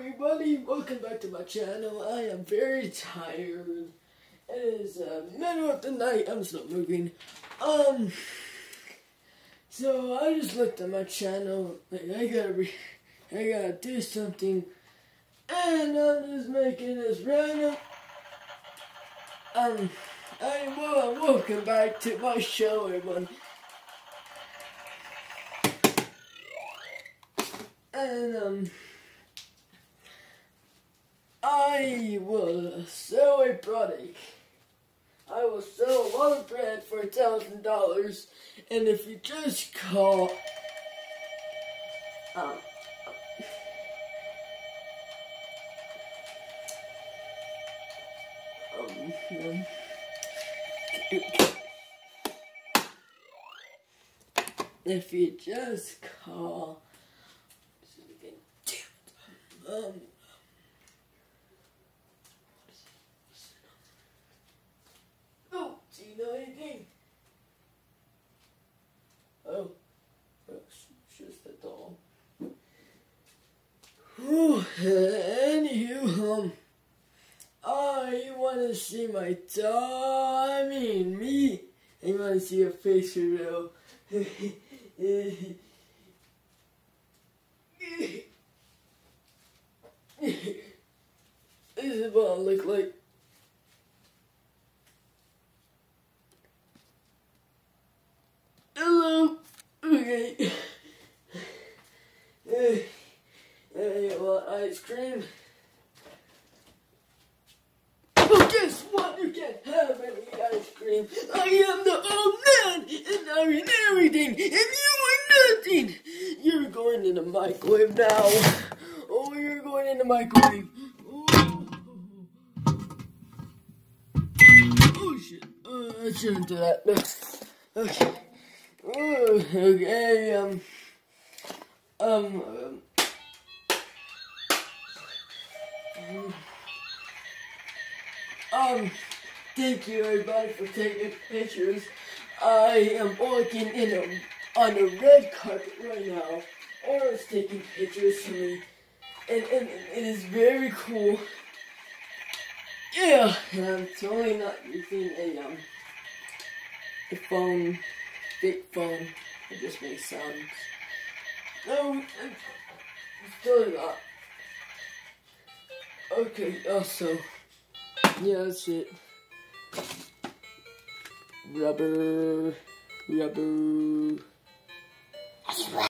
everybody, welcome back to my channel. I am very tired. It is middle of the night. I'm still moving. So I just looked at my channel. Like, I gotta do something, and I'm just making this random. Welcome back to my show, everyone. And I will sell a product. I will sell a lot of bread for $1,000, and if you just call if you just call oh, do you know anything? Oh, it's just a doll. Anywho, you want to see my doll? I mean, me. And you want to see a face reveal? This is what I look like. Hello. Okay. You want ice cream? Well, guess what? You can't have any ice cream. I am the old man, and I mean everything, and you are nothing. You're going in the microwave now. Oh, you're going in the microwave. Oh shit. I shouldn't do that. Okay. Thank you everybody for taking pictures. I am working on a red carpet right now. Aura's taking pictures for me. And it is very cool. Yeah, and I'm totally not using a phone, fake phone. It just makes sounds. No, I'm totally not. Okay, also, yeah, that's it. Rubber.